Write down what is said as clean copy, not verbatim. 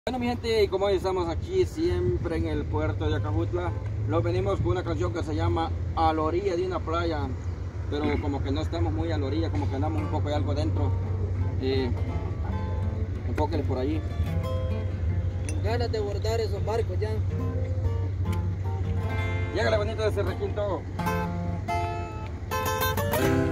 Bueno, mi gente, y como hoy estamos aquí siempre en el puerto de Acajutla, nos venimos con una canción que se llama A la orilla de una playa, pero como que no estamos muy a la orilla, como que andamos un poco de algo dentro. Enfóquenle por allí. Con ganas de bordar esos barcos ya. Llega la bonita de ese requinto.